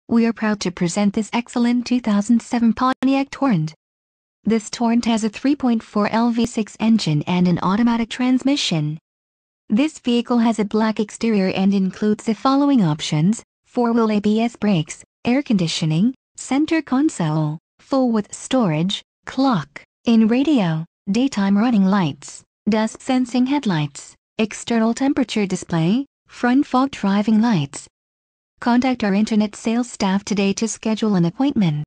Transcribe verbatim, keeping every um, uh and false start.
We are proud to present this excellent two thousand seven Pontiac Torrent. This Torrent has a three point four liter V six engine and an automatic transmission. This vehicle has a black exterior and includes the following options: four-wheel A B S brakes, air conditioning, center console, full-width storage, clock, in radio, daytime running lights, dust-sensing headlights, external temperature display, front fog driving lights. Contact our internet sales staff today to schedule an appointment.